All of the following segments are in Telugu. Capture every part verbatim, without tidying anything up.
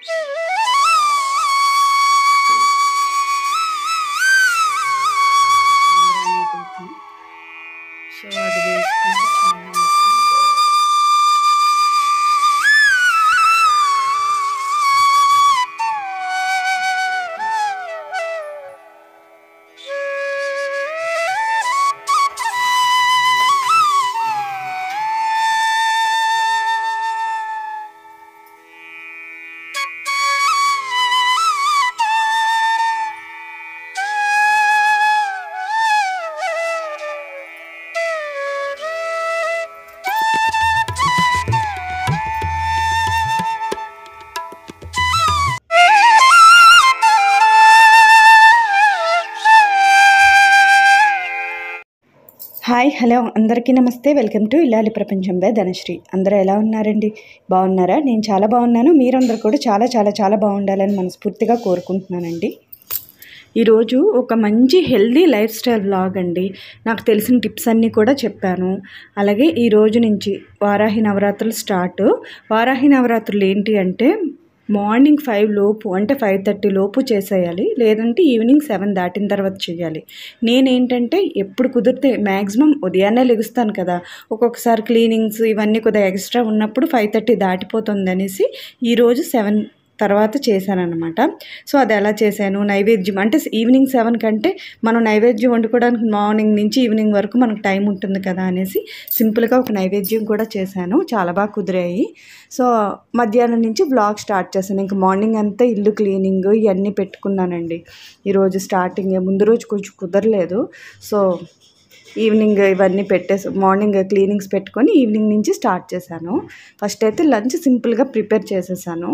సో అది వేసుకుంటే చాలా హాయ్ హలో అందరికీ నమస్తే. వెల్కమ్ టు ఇల్లాలి ప్రపంచం బై ధనశ్రీ. అందరూ ఎలా ఉన్నారండి? బాగున్నారా? నేను చాలా బాగున్నాను. మీరందరూ కూడా చాలా చాలా చాలా బాగుండాలని మనస్ఫూర్తిగా కోరుకుంటున్నానండి. ఈరోజు ఒక మంచి హెల్దీ లైఫ్ స్టైల్ వ్లాగ్ అండి. నాకు తెలిసిన టిప్స్ అన్నీ కూడా చెప్పాను. అలాగే ఈ రోజు నుంచి వారాహి నవరాత్రులు స్టార్ట్. వారాహి నవరాత్రులు ఏంటి అంటే మార్నింగ్ ఫైవ్ లోపు అంటే ఫైవ్ థర్టీ లోపు చేసేయాలి, లేదంటే ఈవినింగ్ సెవెన్ దాటిన తర్వాత చేయాలి. నేనేంటంటే ఎప్పుడు కుదిరితే మ్యాక్సిమం ఉదయాన్నే లెగుస్తాను కదా, ఒక్కొక్కసారి క్లీనింగ్స్ ఇవన్నీ కొద్దిగా ఎక్స్ట్రా ఉన్నప్పుడు ఫైవ్ థర్టీ దాటిపోతుంది అనేసి ఈరోజు సెవెన్ తర్వాత చేశానన్నమాట. సో అది ఎలా చేశాను, నైవేద్యం అంటే ఈవినింగ్ సెవెన్ కంటే మనం నైవేద్యం వండుకోవడానికి మార్నింగ్ నుంచి ఈవినింగ్ వరకు మనకు టైం ఉంటుంది కదా అనేసి సింపుల్గా ఒక నైవేద్యం కూడా చేశాను. చాలా బాగా కుదిరాయి. సో మధ్యాహ్నం నుంచి వ్లాగ్ స్టార్ట్ చేశాను. ఇంకా మార్నింగ్ అంతా ఇల్లు క్లీనింగ్ ఇవన్నీ పెట్టుకున్నానండి. ఈరోజు స్టార్టింగ్ ముందు రోజు కొంచెం కుదరలేదు. సో ఈవినింగ్ ఇవన్నీ పెట్టేసి మార్నింగ్ క్లీనింగ్స్ పెట్టుకొని ఈవినింగ్ నుంచి స్టార్ట్ చేశాను. ఫస్ట్ అయితే లంచ్ సింపుల్గా ప్రిపేర్ చేసేసాను.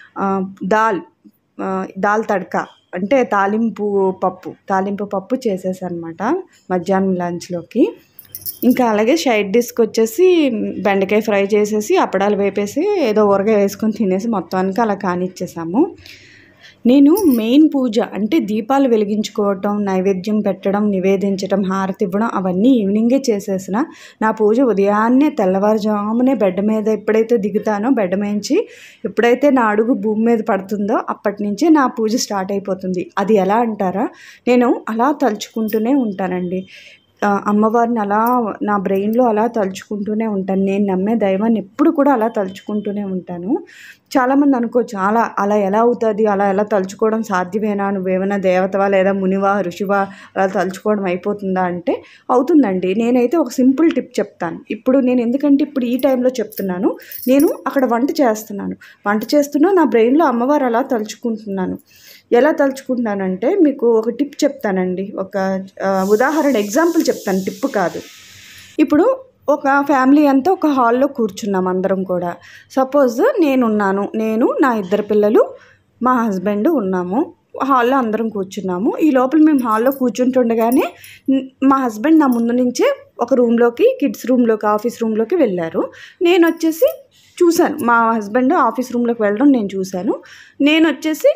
దాల్ దాల్ తడక అంటే తాలింపు పప్పు తాలింపు పప్పు చేసేసాను అనమాట మధ్యాహ్నం లంచ్లోకి. ఇంకా అలాగే సైడ్ డిష్కి వచ్చేసి బెండకాయ ఫ్రై చేసేసి అప్పడాలు వేపేసి ఏదో ఊరగాయ వేసుకొని తినేసి మొత్తానికి అలా కానిచ్చేసాము. నేను మెయిన్ పూజ అంటే దీపాలు వెలిగించుకోవటం, నైవేద్యం పెట్టడం, నివేదించడం, హారతి ఇవ్వడం అవన్నీ ఈవినింగే చేసేసిన. నా పూజ ఉదయాన్నే తెల్లవారుజామునే బెడ్ మీద ఎప్పుడైతే దిగుతానో బెడ్ నుంచి ఎప్పుడైతే నా అడుగు భూమి మీద పడుతుందో అప్పటి నుంచే నా పూజ స్టార్ట్ అయిపోతుంది. అది ఎలా అంటారా, నేను అలా తలుచుకుంటూనే ఉంటానండి. అమ్మవారిని అలా నా బ్రెయిన్లో అలా తలుచుకుంటూనే ఉంటాను. నేను నమ్మే దైవాన్ని ఎప్పుడు కూడా అలా తలుచుకుంటూనే ఉంటాను. చాలామంది అనుకోవచ్చు అలా అలా ఎలా అవుతుంది, అలా ఎలా తలుచుకోవడం సాధ్యమేనా, నువ్వేమైనా దేవతవా లేదా మునివా ఋషివా అలా తలుచుకోవడం అయిపోతుందా అంటే అవుతుందండి. నేనైతే ఒక సింపుల్ టిప్ చెప్తాను. ఇప్పుడు నేను ఎందుకంటే ఇప్పుడు ఈ టైంలో చెప్తున్నాను, నేను అక్కడ వంట చేస్తున్నాను వంట చేస్తున్నా నా బ్రెయిన్లో అమ్మవారు అలా తలుచుకుంటున్నాను. ఎలా తలుచుకుంటున్నానంటే మీకు ఒక టిప్ చెప్తానండి. ఒక ఉదాహరణ ఎగ్జాంపుల్ చెప్తాను, టిప్ కాదు. ఇప్పుడు ఒక ఫ్యామిలీ అంతా ఒక హాల్లో కూర్చున్నాం అందరం కూడా. సపోజ్ నేనున్నాను, నేను నా ఇద్దరు పిల్లలు మా హస్బెండ్ ఉన్నాము. హాల్లో అందరం కూర్చున్నాము. ఈ లోపల మేము హాల్లో కూర్చుంటుండగానే మా హస్బెండ్ నా ముందు నుంచే ఒక రూమ్లోకి కిడ్స్ రూమ్లోకి ఆఫీస్ రూమ్లోకి వెళ్ళారు. నేను వచ్చేసి చూశాను, మా హస్బెండ్ ఆఫీస్ రూమ్లోకి వెళ్ళడం నేను చూశాను. నేను వచ్చేసి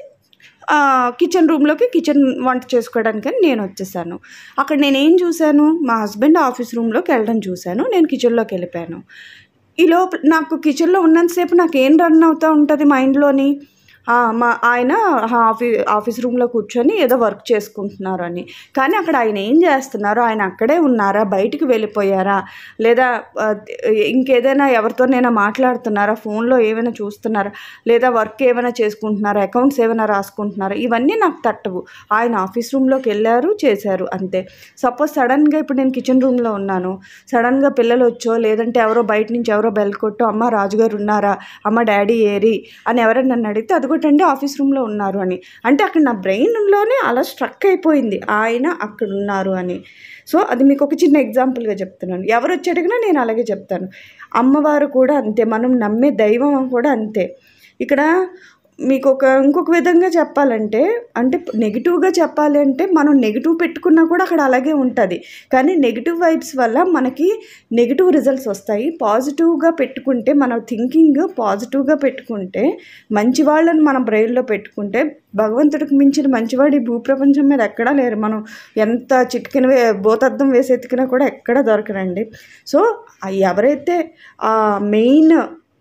కిచెన్ రూమ్లోకి కిచెన్ వంట చేసుకోవడానికి నేను వచ్చేసాను. అక్కడ నేనేం చూశాను, మా హస్బెండ్ ఆఫీస్ రూమ్లోకి వెళ్ళడం చూశాను, నేను కిచెన్లోకి వెళ్ళిపోయాను. ఈ లోపల నాకు కిచెన్లో ఉన్నంతసేపు నాకు ఏం రన్ అవుతూ ఉంటుంది మైండ్లోని, మా ఆయన ఆఫీ ఆఫీస్ రూమ్లో కూర్చొని ఏదో వర్క్ చేసుకుంటున్నారు అని. కానీ అక్కడ ఆయన ఏం చేస్తున్నారు, ఆయన అక్కడే ఉన్నారా, బయటికి వెళ్ళిపోయారా, లేదా ఇంకేదైనా ఎవరితోనైనా మాట్లాడుతున్నారా, ఫోన్లో ఏమైనా చూస్తున్నారా, లేదా వర్క్ ఏమైనా చేసుకుంటున్నారా, అకౌంట్స్ ఏమైనా రాసుకుంటున్నారా, ఇవన్నీ నాకు తట్టవు. ఆయన ఆఫీస్ రూమ్లోకి వెళ్ళారు, చేశారు, అంతే. సపోజ్ సడన్గా ఇప్పుడు నేను కిచెన్ రూమ్లో ఉన్నాను, సడన్గా పిల్లలు వచ్చో లేదంటే ఎవరో బయట నుంచి ఎవరో బెల్ కొట్టో అమ్మ రాజుగారు ఉన్నారా, అమ్మ డాడీ ఏరి అని ఎవరైనా నన్ను అడిగితే అది అంటే ఆఫీస్ రూమ్లో ఉన్నారు అని అంటే అక్కడ నా బ్రెయిన్లోనే అలా స్ట్రక్ అయిపోయింది ఆయన అక్కడ ఉన్నారు అని. సో అది మీకు ఒక చిన్న ఎగ్జాంపుల్గా చెప్తున్నాను. ఎవరు వచ్చి అడిగినా నేను అలాగే చెప్తాను. అమ్మవారు కూడా అంతే, మనం నమ్మే దైవం కూడా అంతే. ఇక్కడ మీకు ఒక ఇంకొక విధంగా చెప్పాలంటే, అంటే నెగిటివ్గా చెప్పాలి అంటే మనం నెగిటివ్ పెట్టుకున్నా కూడా అక్కడ అలాగే ఉంటుంది. కానీ నెగిటివ్ వైబ్స్ వల్ల మనకి నెగిటివ్ రిజల్ట్స్ వస్తాయి. పాజిటివ్గా పెట్టుకుంటే మన థింకింగ్ పాజిటివ్గా పెట్టుకుంటే, మంచి వాళ్ళని మన బ్రెయిన్లో పెట్టుకుంటే భగవంతుడికి మించిన మంచివాడు ఈ భూప్రపంచం మీద ఎక్కడా లేరు. మనం ఎంత చిటికిన వే భూతద్దం వేసి ఎతికినా కూడా ఎక్కడా దొరకరండి. సో ఎవరైతే main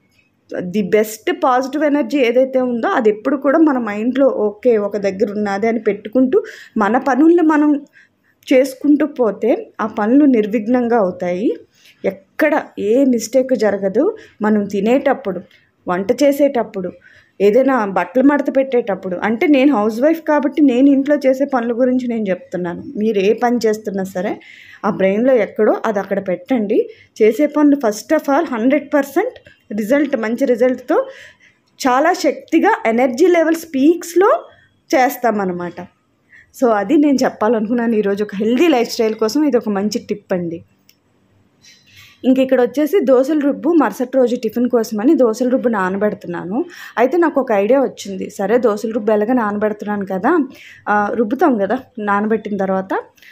the best positive energy ఏదైతే ఉందో అది ఎప్పుడు కూడా మన మైండ్లో ఓకే ఒక దగ్గర ఉన్నది అని పెట్టుకుంటూ మన పనులను మనం చేసుకుంటూ పోతే ఆ పనులు నిర్విఘ్నంగా అవుతాయి. ఎక్కడ ఏ మిస్టేక్ జరగదు. మనం తినేటప్పుడు, వంట చేసేటప్పుడు, ఏదైనా బట్టలు మడత పెట్టేటప్పుడు, అంటే నేను హౌస్ వైఫ్ కాబట్టి నేను ఇంట్లో చేసే పనుల గురించి నేను చెప్తున్నాను. మీరు ఏ పని చేస్తున్నా సరే ఆ బ్రెయిన్లో ఎక్కడో అది అక్కడ పెట్టండి. చేసే పనులు first of all hundred percent result మంచి రిజల్ట్తో చాలా శక్తిగా ఎనర్జీ లెవెల్స్ పీక్స్లో చేస్తామన్నమాట. సో అది నేను చెప్పాలనుకున్నాను ఈరోజు. ఒక హెల్దీ లైఫ్ స్టైల్ కోసం ఇది ఒక మంచి టిప్ అండి. ఇంక ఇక్కడ వచ్చేసి దోశల రుబ్బు మరుసటి రోజు టిఫిన్ కోసమని దోశల రుబ్బు నానబెడుతున్నాను. అయితే నాకు ఒక ఐడియా వచ్చింది. సరే దోశల రుబ్బు ఎలాగ నానబెడుతున్నాను కదా, రుబ్బుతాం కదా నానబెట్టిన తర్వాత.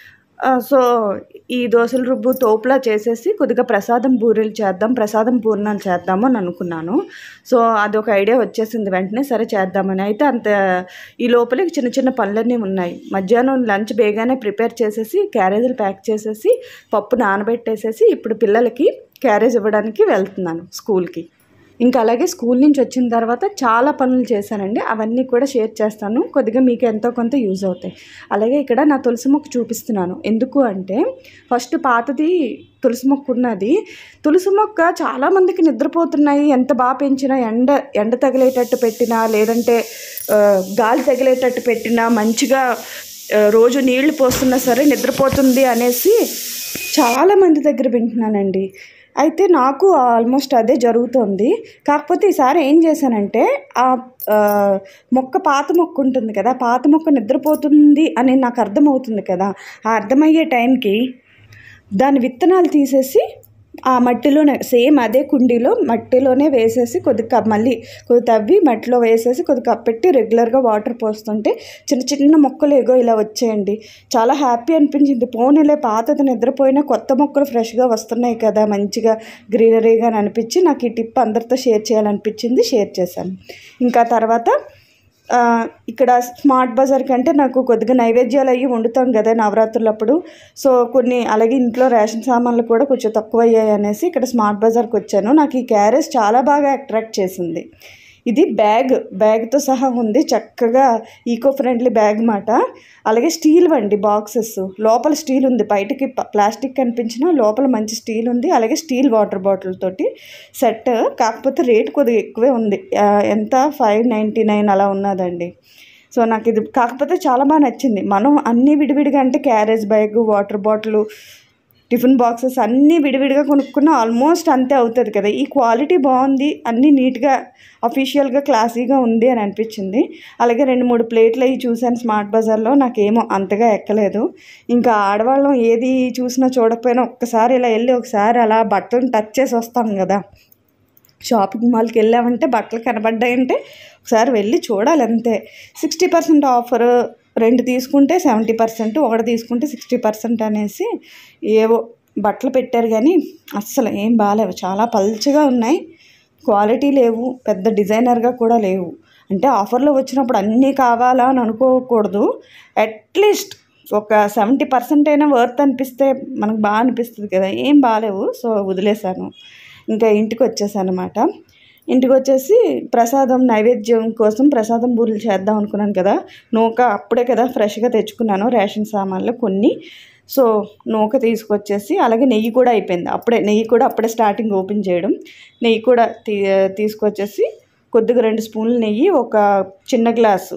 సో ఈ దోశల రుబ్బు తోపులా చేసేసి కొద్దిగా ప్రసాదం బూరెలు చేద్దాం, ప్రసాదం పూర్ణాలు చేద్దాము అని అనుకున్నాను. సో అదొక ఐడియా వచ్చేసింది వెంటనే, సరే చేద్దామని. అయితే అంత ఈ లోపలే చిన్న చిన్న పనులన్నీ ఉన్నాయి. మధ్యాహ్నం లంచ్ బేగానే ప్రిపేర్ చేసేసి క్యారేజీలు ప్యాక్ చేసేసి పప్పు నానబెట్టేసేసి ఇప్పుడు పిల్లలకి క్యారేజ్ ఇవ్వడానికి వెళ్తున్నాను స్కూల్కి. ఇంకా అలాగే స్కూల్ నుంచి వచ్చిన తర్వాత చాలా పనులు చేశానండి. అవన్నీ కూడా షేర్ చేస్తాను, కొద్దిగా మీకు ఎంతో కొంత యూజ్ అవుతాయి. అలాగే ఇక్కడ నా తులసి మొక్క చూపిస్తున్నాను. ఎందుకు అంటే ఫస్ట్ పాతది తులసి మొక్క ఉన్నది. తులసి మొక్క చాలామందికి నిద్రపోతున్నాయి. ఎంత బాగా పెంచినా ఎండ ఎండ తగిలేటట్టు పెట్టినా లేదంటే గాలి తగిలేటట్టు పెట్టినా మంచిగా రోజు నీళ్లు పోస్తున్నా సరే నిద్రపోతుంది అనేసి చాలామంది దగ్గర వింటున్నానండి. అయితే నాకు ఆల్మోస్ట్ అదే జరుగుతుంది. కాకపోతే ఈసారి ఏం చేశానంటే ఆ మొక్క పాత మొక్క ఉంటుంది కదా, పాత మొక్క నిద్రపోతుంది అని నాకు అర్థమవుతుంది కదా, ఆ అర్థమయ్యే టైంకి దాని విత్తనాలు తీసేసి ఆ మట్టిలోనే సేమ్ అదే కుండీలో మట్టిలోనే వేసేసి కొద్దిగా మళ్ళీ కొద్ది తవ్వి మట్టిలో వేసేసి కొద్దిగా కప్పెట్టి రెగ్యులర్గా వాటర్ పోస్తుంటే చిన్న చిన్న మొక్కలు ఏగో ఇలా వచ్చేయండి. చాలా హ్యాపీ అనిపించింది. పోనీలే పాతది నిద్రపోయినా కొత్త మొక్కలు ఫ్రెష్గా వస్తున్నాయి కదా, మంచిగా గ్రీనరీగా అని అనిపించి నాకు ఈ టిప్ అందరితో షేర్ చేయాలనిపించింది, షేర్ చేశాను. ఇంకా తర్వాత ఇక్కడ స్మార్ట్ బజార్ కంటే నాకు కొద్దిగా నైవేద్యాలు అయ్యి వండుతాం కదా నవరాత్రులప్పుడు. సో కొన్ని అలాగే ఇంట్లో రేషన్ సామాన్లు కూడా కొంచెం తక్కువ అయ్యాయి అనేసి ఇక్కడ స్మార్ట్ బజార్కి వచ్చాను. నాకు ఈ క్యారేజ్ చాలా బాగా అట్రాక్ట్ చేసింది. ఇది బ్యాగ్ బ్యాగ్తో సహా ఉంది, చక్కగా ఈకో ఫ్రెండ్లీ బ్యాగ్ మాట. అలాగే స్టీల్ వండి బాక్సెస్, లోపల స్టీల్ ఉంది, బయటికి ప్లాస్టిక్ కనిపించినా లోపల మంచి స్టీల్ ఉంది. అలాగే స్టీల్ వాటర్ బాటిల్ తోటి సెట్. కాకపోతే రేట్ కొద్దిగా ఎక్కువే ఉంది, ఎంత ఫైవ్ నైంటీ నైన్ అలా ఉన్నదండి. సో నాకు ఇది కాకపోతే చాలా బాగా నచ్చింది. మనం అన్నీ విడివిడిగా అంటే carriage bag, water bottle, tiffin boxes అన్నీ విడివిడిగా కొనుక్కున్న ఆల్మోస్ట్ అంతే అవుతుంది కదా. ఈ క్వాలిటీ బాగుంది, అన్నీ నీట్గా అఫీషియల్గా క్లాసీగా ఉంది అని అనిపించింది. అలాగే రెండు మూడు ప్లేట్లు అవి చూశాను స్మార్ట్ బజార్లో, నాకేమో అంతగా ఎక్కలేదు. ఇంకా ఆడవాళ్ళం ఏది చూసినా చూడకపోయినా ఒక్కసారి ఇలా వెళ్ళి ఒకసారి అలా బట్టలను టచ్ చేసి వస్తాం కదా. షాపింగ్ మాల్కి వెళ్ళామంటే బట్టలు కనబడ్డాయంటే ఒకసారి వెళ్ళి చూడాలి అంతే. సిక్స్టీ పర్సెంట్ ఆఫర్, రెండు తీసుకుంటే సెవెంటీ పర్సెంట్, ఒకటి తీసుకుంటే సిక్స్టీ పర్సెంట్ అనేసి ఏవో బట్టలు పెట్టారు కానీ అస్సలు ఏం బాగాలేవు. చాలా పల్చగా ఉన్నాయి, క్వాలిటీ లేవు, పెద్ద డిజైనర్గా కూడా లేవు. అంటే ఆఫర్లో వచ్చినప్పుడు అన్నీ కావాలా అని అనుకోకూడదు. అట్లీస్ట్ ఒక సెవెంటీ పర్సెంట్ అయినా వర్త్ అనిపిస్తే మనకు బాగా అనిపిస్తుంది కదా. ఏం బాగాలేవు. సో వదిలేశాను, ఇంకా ఇంటికి వచ్చేసాను అనమాట. ఇంటికి వచ్చేసి ప్రసాదం నైవేద్యం కోసం ప్రసాదం బూరెలు చేద్దాం అనుకున్నాను కదా. నూక అప్పుడే కదా ఫ్రెష్గా తెచ్చుకున్నాను రేషన్ సామాన్లు కొన్ని. సో నూక తీసుకొచ్చేసి అలాగే నెయ్యి కూడా అయిపోయింది అప్పుడే, నెయ్యి కూడా అప్పుడే స్టార్టింగ్ ఓపెన్ చేయడం. నెయ్యి కూడా తీ తీసుకొచ్చేసి కొద్దిగా రెండు స్పూన్లు నెయ్యి, ఒక చిన్న గ్లాసు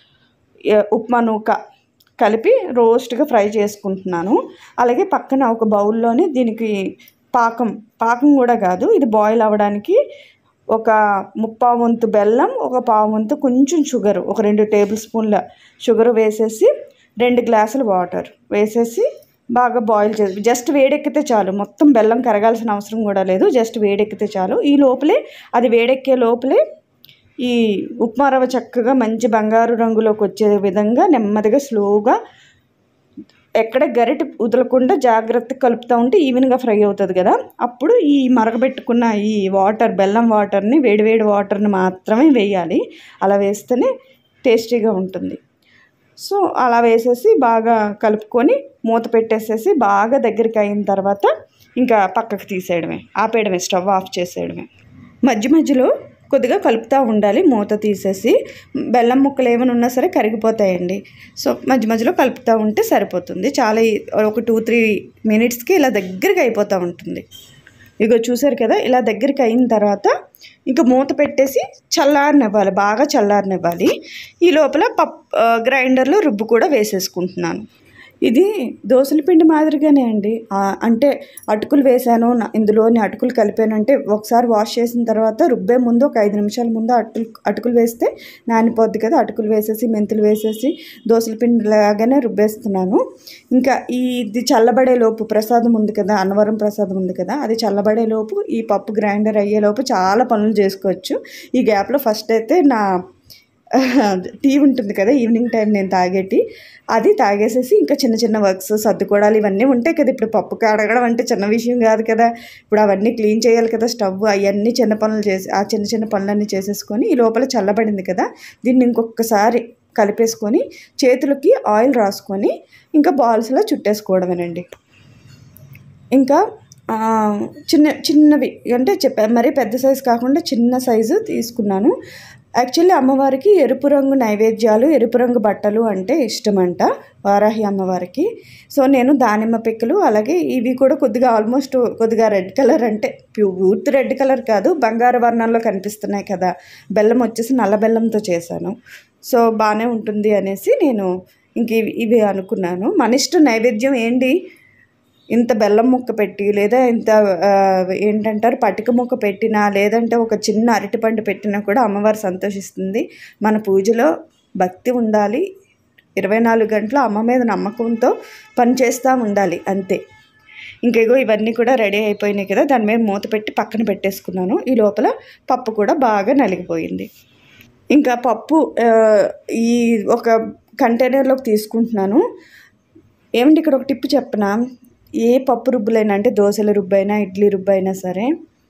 ఉప్మా నూక కలిపి రోస్ట్గా ఫ్రై చేసుకుంటున్నాను. అలాగే పక్కన ఒక బౌల్లోనే దీనికి పాకం పాకం కూడా కాదు, ఇది బాయిల్ అవ్వడానికి ఒక ముప్పావు వంతు బెల్లం, ఒక పావు వంతు కొంచెం షుగరు, ఒక రెండు టేబుల్ స్పూన్ల షుగర్ వేసేసి రెండు గ్లాసుల వాటర్ వేసేసి బాగా బాయిల్ చేసి జస్ట్ వేడెక్కితే చాలు. మొత్తం బెల్లం కరగాల్సిన అవసరం కూడా లేదు, జస్ట్ వేడెక్కితే చాలు. ఈ లోపలే అది వేడెక్కే లోపలే ఈ ఉప్మా రవ్వ చక్కగా మంచి బంగారు రంగులోకి వచ్చే విధంగా నెమ్మదిగా స్లోగా ఎక్కడ గరిటె వదలకుండా జాగ్రత్తగా కలుపుతూ ఉంటే ఈవెన్గా ఫ్రై అవుతుంది కదా. అప్పుడు ఈ మరగబెట్టుకున్న ఈ వాటర్ బెల్లం వాటర్ని వేడివేడి వాటర్ని మాత్రమే వేయాలి. అలా వేస్తేనే టేస్టీగా ఉంటుంది. సో అలా వేసేసి బాగా కలుపుకొని మూత పెట్టేసేసి బాగా దగ్గరికి అయిన తర్వాత ఇంకా పక్కకు తీసేయడమే, ఆపేయడమే, స్టవ్ ఆఫ్ చేసేయడమే. మధ్య మధ్యలో కొద్దిగా కలుపుతూ ఉండాలి, మూత తీసేసి. బెల్లం ముక్కలు ఏమైనా ఉన్నా సరే కరిగిపోతాయండి. సో మధ్య మధ్యలో కలుపుతూ ఉంటే సరిపోతుంది. చాలా ఒక టూ త్రీ మినిట్స్కి ఇలా దగ్గరికి అయిపోతూ ఉంటుంది. ఇగో చూసారు కదా, ఇలా దగ్గరికి అయిన తర్వాత ఇంకా మూత పెట్టేసి చల్లారనివ్వాలి, బాగా చల్లారనివ్వాలి. ఈ లోపల పప్పు గ్రైండర్లో రుబ్బు కూడా వేసేసుకుంటున్నాను. ఇది దోసల పిండి మాదిరిగానే అండి. అంటే అటుకులు వేసాను, ఇందులోని అటుకులు కలిపానంటే ఒకసారి వాష్ చేసిన తర్వాత రుబ్బే ముందు ఒక ఐదు నిమిషాల ముందు అటుకులు అటుకులు వేస్తే నానిపోద్ది కదా. అటుకులు వేసేసి మెంతులు వేసేసి దోసల పిండి లాగానే రుబ్బేస్తున్నాను. ఇంకా ఇది చల్లబడే లోపు ప్రసాదం ఉంది కదా, అన్నవరం ప్రసాదం ఉంది కదా, అది చల్లబడే లోపు ఈ పప్పు గ్రైండర్ అయ్యే లోపు చాలా పనులు చేసుకోవచ్చు. ఈ గ్యాప్లో ఫస్ట్ అయితే నా టీ ఉంటుంది కదా, ఈవినింగ్ టైం నేను తాగేటి, అది తాగేసేసి ఇంకా చిన్న చిన్న వర్క్స్ సర్దుకోవడాలు ఇవన్నీ ఉంటాయి కదా. ఇప్పుడు పప్పు కడగడం అంటే చిన్న విషయం కాదు కదా. ఇప్పుడు అవన్నీ క్లీన్ చేయాలి కదా, స్టవ్ అవన్నీ చిన్న పనులు చేసి ఆ చిన్న చిన్న పనులన్నీ చేసేసుకొని ఈ లోపల చల్లబడింది కదా, దీన్ని ఇంకొకసారి కలిపేసుకొని చేతులకి ఆయిల్ రాసుకొని ఇంకా బాల్స్లో చుట్టేసుకోవడమేనండి. ఇంకా చిన్న చిన్నవి అంటే చెప్పా మరీ పెద్ద సైజు కాకుండా చిన్న సైజు తీసుకున్నాను. యాక్చువల్లీ అమ్మవారికి ఎరుపు రంగు నైవేద్యాలు, ఎరుపు రంగు బట్టలు అంటే ఇష్టమంట వారాహి అమ్మవారికి. సో నేను దానిమ్మ పిక్కలు, అలాగే ఇవి కూడా కొద్దిగా ఆల్మోస్ట్ కొద్దిగా రెడ్ కలర్, అంటే పూర్తి రెడ్ కలర్ కాదు, బంగారు వర్ణంలో కనిపిస్తున్నాయి కదా. బెల్లం వచ్చేసి నల్ల బెల్లంతో చేశాను. సో బాగానే ఉంటుంది అనేసి నేను ఇంక ఇవి ఇవి అనుకున్నాను. మన ఇష్టం, నైవేద్యం ఏంటి, ఇంత బెల్లం ముక్క పెట్టి లేదా ఇంత ఏంటంటారు పటిక ముక్క పెట్టినా లేదంటే ఒక చిన్న అరటిపండు పెట్టినా కూడా అమ్మవారు సంతోషిస్తుంది. మన పూజలో భక్తి ఉండాలి, ఇరవై నాలుగు గంటలు అమ్మ మీద నమ్మకంతో పని చేస్తూ ఉండాలి అంతే. ఇంకేగో ఇవన్నీ కూడా రెడీ అయిపోయినాయి కదా, దాని మీద మూత పెట్టి పక్కన పెట్టేసుకున్నాను. ఈ లోపల పప్పు కూడా బాగా నలిగిపోయింది. ఇంకా పప్పు ఈ ఒక కంటైనర్లోకి తీసుకుంటున్నాను. ఏమంటే ఇక్కడ ఒక టిప్ చెప్పనా, ఏ పప్పు రుబ్బులైనా అంటే దోశల రుబ్బైనా ఇడ్లీ రుబ్బైనా సరే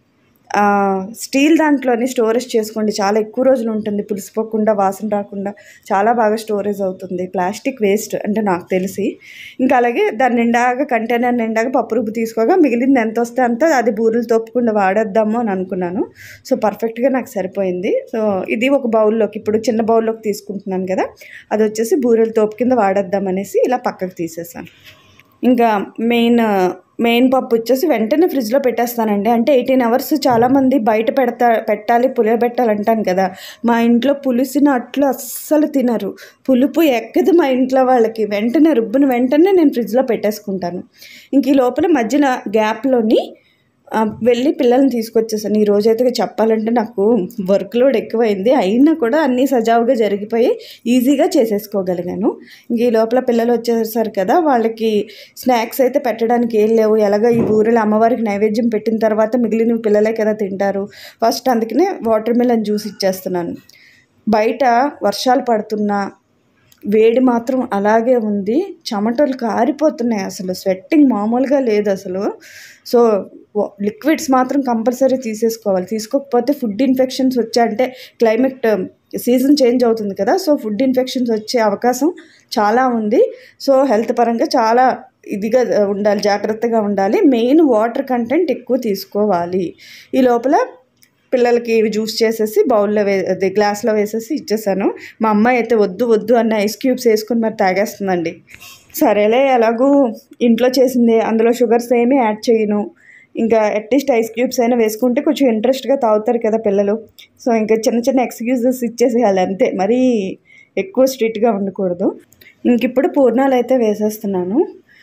స్టీల్ దాంట్లోని స్టోరేజ్ చేసుకోండి, చాలా ఎక్కువ రోజులు ఉంటుంది, పులిసిపోకుండా వాసన రాకుండా చాలా బాగా స్టోరేజ్ అవుతుంది. ప్లాస్టిక్ వేస్ట్ అంటే నాకు తెలిసి. ఇంకా అలాగే దాని నిండాగా కంటైనర్ నిండాగా పప్పు రుబ్బు తీసుకోగా మిగిలింది ఎంత వస్తే అంత అది బూరెలు తోపకుండా వాడేద్దాము అని అనుకున్నాను. సో పర్ఫెక్ట్గా నాకు సరిపోయింది. సో ఇది ఒక బౌల్లోకి, ఇప్పుడు చిన్న బౌల్లోకి తీసుకుంటున్నాను కదా, అది వచ్చేసి బూరెలు తోపు కింద వాడేద్దాం అనేసి ఇలా పక్కకు తీసేసాను. ఇంకా మెయిన్ మెయిన్ పప్పు వచ్చేసి వెంటనే ఫ్రిడ్జ్లో పెట్టేస్తానండి. అంటే ఎయిటీన్ అవర్స్ చాలామంది బయట పెడతా పెట్టాలి పులియబెట్టాలి అంటాను కదా. మా ఇంట్లో పులిసిన అట్లు అస్సలు తినరు, పులుపు ఎక్కదు మా ఇంట్లో వాళ్ళకి. వెంటనే రుబ్బుని వెంటనే నేను ఫ్రిడ్జ్లో పెట్టేసుకుంటాను. ఇంక ఈ లోపల మధ్యన గ్యాప్లోని వెళ్ళి పిల్లల్ని తీసుకొచ్చేసాను. ఈ రోజైతే చెప్పాలంటే నాకు వర్క్ లోడ్ ఎక్కువైంది, అయినా కూడా అన్నీ సజావుగా జరిగిపోయి ఈజీగా చేసేసుకోగలిగాను. ఇంక ఈ లోపల పిల్లలు వచ్చేసారు కదా, వాళ్ళకి స్నాక్స్ అయితే పెట్టడానికి ఏం లేవు. ఎలాగో ఈ బూరెలు అమ్మవారికి నైవేద్యం పెట్టిన తర్వాత మిగిలిన పిల్లలే కదా తింటారు. ఫస్ట్ అందుకనే వాటర్ మిలన్ జ్యూస్ ఇచ్చేస్తున్నాను. బయట వర్షాలు పడుతున్నా వేడి మాత్రం అలాగే ఉంది, చెమటలు కారిపోతున్నాయి, అసలు స్వెట్టింగ్ మామూలుగా లేదు అసలు. సో లిక్విడ్స్ మాత్రం కంపల్సరీ తీసేసుకోవాలి, తీసుకోకపోతే ఫుడ్ ఇన్ఫెక్షన్స్ వచ్చే, అంటే క్లైమేట్ సీజన్ చేంజ్ అవుతుంది కదా, సో ఫుడ్ ఇన్ఫెక్షన్స్ వచ్చే అవకాశం చాలా ఉంది. సో హెల్త్ పరంగా చాలా ఇదిగా ఉండాలి, జాగ్రత్తగా ఉండాలి. మెయిన్ వాటర్ కంటెంట్ ఎక్కువ తీసుకోవాలి. ఈ లోపల పిల్లలకి ఇవి జ్యూస్ చేసేసి బౌల్లో వే అది గ్లాస్లో వేసేసి ఇచ్చేసాను. మా అమ్మాయి అయితే వద్దు వద్దు అన్న ఐస్ క్యూబ్స్ వేసుకొని మరి తాగేస్తుందండి. సరేలే ఎలాగూ ఇంట్లో చేసింది, అందులో షుగర్స్ ఏమీ యాడ్ చేయను, ఇంకా అట్లీస్ట్ ఐస్ క్యూబ్స్ అయినా వేసుకుంటే కొంచెం ఇంట్రెస్ట్గా తాగుతారు కదా పిల్లలు. సో ఇంకా చిన్న చిన్న ఎక్స్క్యూజెస్ ఇచ్చేసేయాలి అంతే, మరీ ఎక్కువ స్ట్రిక్ట్గా ఉండకూడదు. ఇంక ఇప్పుడు పూర్ణాలు అయితే వేసేస్తున్నాను.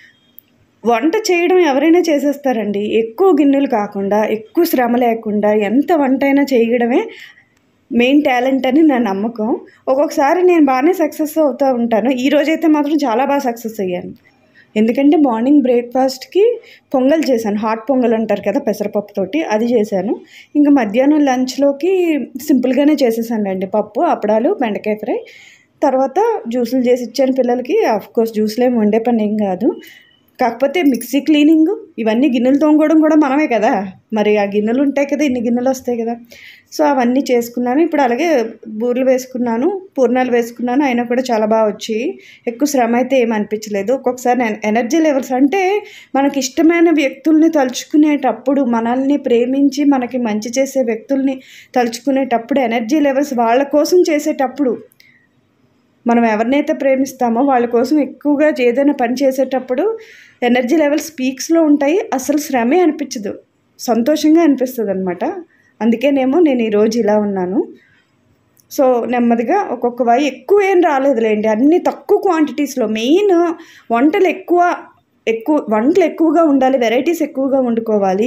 వంట చేయడం ఎవరైనా చేసేస్తారండి, ఎక్కువ గిన్నెలు కాకుండా ఎక్కువ శ్రమ లేకుండా ఎంత వంట అయినా చేయడమే మెయిన్ టాలెంట్ అని నా నమ్మకం. ఒక్కొక్కసారి నేను బాగానే సక్సెస్ అవుతూ ఉంటాను. ఈ రోజైతే మాత్రం చాలా బాగా సక్సెస్ అయ్యాను. ఎందుకంటే మార్నింగ్ బ్రేక్ఫాస్ట్కి పొంగల్ చేశాను, హాట్ పొంగల్ అంటారు కదా పెసరపప్పుతోటి, అది చేశాను. ఇంకా మధ్యాహ్నం లంచ్లోకి సింపుల్గానే చేసేసాను అండి, పప్పు అప్పడాలు బెండకాయ ఫ్రై. తర్వాత జ్యూసులు చేసి ఇచ్చాను పిల్లలకి. ఆఫ్కోర్స్ జ్యూస్లు ఏమి వండే పని ఏం కాదు, కాకపోతే మిక్సీ క్లీనింగ్ ఇవన్నీ గిన్నెలు తోముకోవడం కూడా మనమే కదా, మరి ఆ గిన్నెలు ఉంటాయి కదా, ఇన్ని గిన్నెలు వస్తాయి కదా. సో అవన్నీ చేసుకున్నాను. ఇప్పుడు అలాగే బూరెలు వేసుకున్నాను, పూర్ణాలు వేసుకున్నాను. అయినా కూడా చాలా బాగా వచ్చి ఎక్కువ శ్రమ అయితే ఏమి అనిపించలేదు. ఒక్కొక్కసారి ఎనర్జీ లెవెల్స్ అంటే మనకి ఇష్టమైన వ్యక్తుల్ని తలుచుకునేటప్పుడు, మనల్ని ప్రేమించి మనకి మంచి చేసే వ్యక్తుల్ని తలుచుకునేటప్పుడు, ఎనర్జీ లెవెల్స్ వాళ్ళ కోసం చేసేటప్పుడు, మనం ఎవరినైతే ప్రేమిస్తామో వాళ్ళ కోసం ఎక్కువగా ఏదైనా పని చేసేటప్పుడు ఎనర్జీ లెవెల్స్ పీక్స్లో ఉంటాయి. అసలు శ్రమే అనిపించదు, సంతోషంగా అనిపిస్తుంది అనమాట. అందుకేనేమో నేను ఈరోజు ఇలా ఉన్నాను. సో నెమ్మదిగా ఒక్కొక్క వై ఎక్కువ ఏం రాలేదులేండి, అన్నీ తక్కువ క్వాంటిటీస్లో. మెయిన్ వంటలు ఎక్కువ ఎక్కువ వంటలు ఎక్కువగా ఉండాలి, వెరైటీస్ ఎక్కువగా వండుకోవాలి,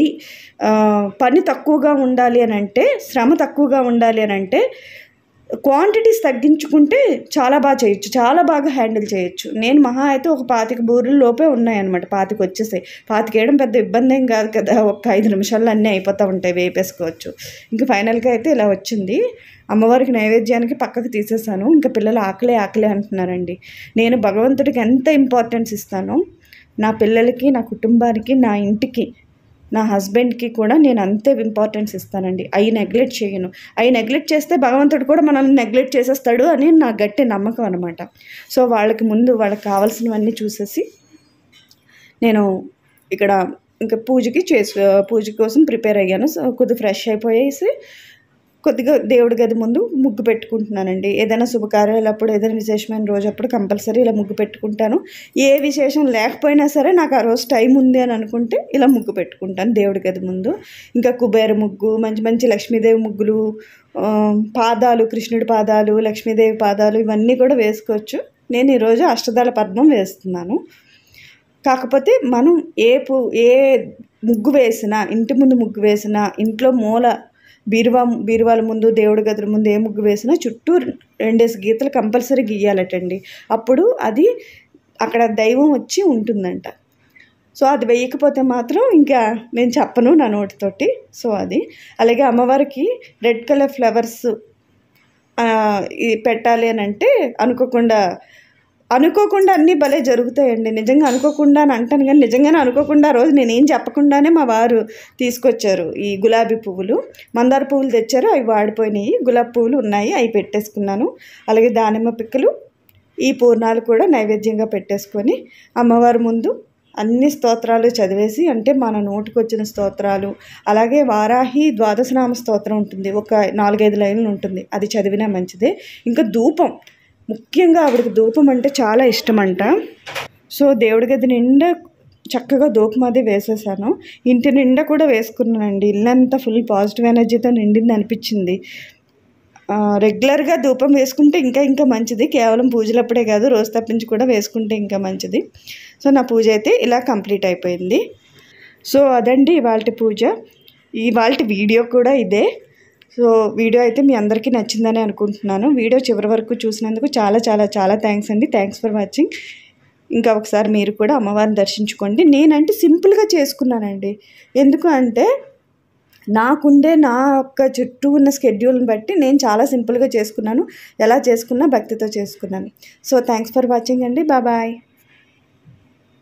పని తక్కువగా ఉండాలి అని అంటే, శ్రమ తక్కువగా ఉండాలి అని అంటే క్వాంటిటీస్ తగ్గించుకుంటే చాలా బాగా చేయొచ్చు, చాలా బాగా హ్యాండిల్ చేయొచ్చు. నేను మహా అయితే ఒక పాతిక బూరెల లోపే ఉన్నాయన్నమాట, పాతిక వచ్చేసాయి. పాతిక వేయడం పెద్ద ఇబ్బంది ఏం కాదు కదా, ఒక ఐదు నిమిషాల్లో అన్నీ అయిపోతూ ఉంటాయి, వేపేసుకోవచ్చు. ఇంకా ఫైనల్గా అయితే ఇలా వచ్చింది. అమ్మవారికి నైవేద్యానికి పక్కకు తీసేసాను. ఇంకా పిల్లలు ఆకలే ఆకలే అంటున్నారండి. నేను భగవంతుడికి ఎంత ఇంపార్టెన్స్ ఇస్తానో, నా పిల్లలకి, నా కుటుంబానికి, నా ఇంటికి, నా హస్బెండ్కి కూడా నేను అంతే ఇంపార్టెన్స్ ఇస్తానండి. అవి నెగ్లెక్ట్ చేయను. అవి నెగ్లెక్ట్ చేస్తే భగవంతుడు కూడా మనల్ని నెగ్లెక్ట్ చేసేస్తాడు అని నా గట్టి నమ్మకం అనమాట. సో వాళ్ళకి ముందు వాళ్ళకి కావాల్సినవన్నీ చూసేసి నేను ఇక్కడ ఇంకా పూజకి చేసి పూజ కోసం ప్రిపేర్ అయ్యాను. సో కొద్దిగా ఫ్రెష్ అయిపోయేసి కొద్దిగా దేవుడి గది ముందు ముగ్గు పెట్టుకుంటున్నానండి. ఏదైనా శుభకార్యాలప్పుడు, ఏదైనా విశేషమైన రోజు అప్పుడు కంపల్సరీ ఇలా ముగ్గు పెట్టుకుంటాను. ఏ విశేషం లేకపోయినా సరే నాకు ఆ రోజు టైం ఉంది అని అనుకుంటే ఇలా ముగ్గు పెట్టుకుంటాను దేవుడి గది ముందు. ఇంకా కుబేర ముగ్గు, మంచి మంచి లక్ష్మీదేవి ముగ్గులు, పాదాలు, కృష్ణుడి పాదాలు, లక్ష్మీదేవి పాదాలు ఇవన్నీ కూడా వేసుకోవచ్చు. నేను ఈరోజు అష్టదళ పద్మం వేస్తున్నాను. కాకపోతే మనం ఏ పు ఏ ముగ్గు వేసినా, ఇంటి ముందు ముగ్గు వేసినా, ఇంట్లో మూల బీరువా బీరువాల ముందు, దేవుడి గదుల ముందు ఏ ముగ్గు వేసినా చుట్టూ రెండేసి గీతలు కంపల్సరీ గీయాలటండి. అప్పుడు అది అక్కడ దైవం వచ్చి ఉంటుందంట. సో అది వేయకపోతే మాత్రం ఇంకా నేను చెప్పను నా నోటితోటి. సో అది అలాగే అమ్మవారికి రెడ్ కలర్ ఫ్లవర్స్ పెట్టాలి అని అంటే అనుకోకుండా అనుకోకుండా అన్నీ భలే జరుగుతాయండి. నిజంగా అనుకోకుండా అని అంటాను కానీ నిజంగానే అనుకోకుండా రోజు నేనేం చెప్పకుండానే మా వారు తీసుకొచ్చారు ఈ గులాబీ పువ్వులు. మందార పువ్వులు తెచ్చారు, అవి వాడిపోయినాయి. గులాబీ పువ్వులు ఉన్నాయి, అవి పెట్టేసుకున్నాను. అలాగే దానిమ్మ పిక్కలు, ఈ పూర్ణాలు కూడా నైవేద్యంగా పెట్టేసుకొని అమ్మవారి ముందు అన్ని స్తోత్రాలు చదివేసి, అంటే మన నోటికి వచ్చిన స్తోత్రాలు, అలాగే వారాహి ద్వాదశనామ స్తోత్రం ఉంటుంది, ఒక నాలుగైదు లైన్లు ఉంటుంది, అది చదివినా మంచిదే. ఇంకా ధూపం, ముఖ్యంగా ఆవిడకి ధూపం అంటే చాలా ఇష్టమంట. సో దేవుడి గది నిండా చక్కగా ధూపం అది వేసేసాను. ఇంటి నిండా కూడా వేసుకున్నానండి. ఇల్లంతా ఫుల్ పాజిటివ్ ఎనర్జీతో నిండింది అనిపించింది. రెగ్యులర్గా ధూపం వేసుకుంటే ఇంకా ఇంకా మంచిది, కేవలం పూజలప్పుడే కాదు, రోజు తప్పించి కూడా వేసుకుంటే ఇంకా మంచిది. సో నా పూజ అయితే ఇలా కంప్లీట్ అయిపోయింది. సో అదండి ఇవాళ పూజ. ఇవాళ వీడియో కూడా ఇదే. సో వీడియో అయితే మీ అందరికీ నచ్చిందని అనుకుంటున్నాను. వీడియో చివరి వరకు చూసినందుకు చాలా చాలా చాలా థ్యాంక్స్ అండి. Thanks for watching. ఇంకా ఒకసారి మీరు కూడా అమ్మవారిని దర్శించుకోండి. నేనంటే సింపుల్గా చేసుకున్నానండి. ఎందుకు అంటే నాకుండే నా యొక్క చుట్టూ ఉన్న స్కెడ్యూల్ని బట్టి నేను చాలా సింపుల్గా చేసుకున్నాను. ఎలా చేసుకున్నా భక్తితో చేసుకున్నాను. సో థ్యాంక్స్ ఫర్ వాచింగ్ అండి. Bye bye.